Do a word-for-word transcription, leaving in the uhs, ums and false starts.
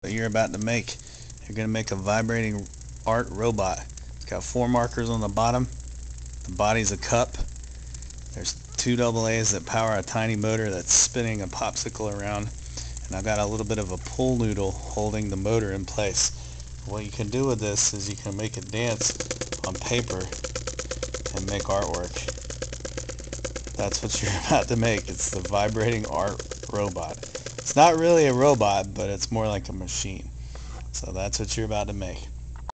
What you're about to make. You're going to make a vibrating art robot. It's got four markers on the bottom. The body's a cup. There's two double A's that power a tiny motor that's spinning a popsicle around. And I've got a little bit of a pool noodle holding the motor in place. What you can do with this is you can make it dance on paper and make artwork. That's what you're about to make. It's the vibrating art robot. It's not really a robot, but it's more like a machine. So that's what you're about to make.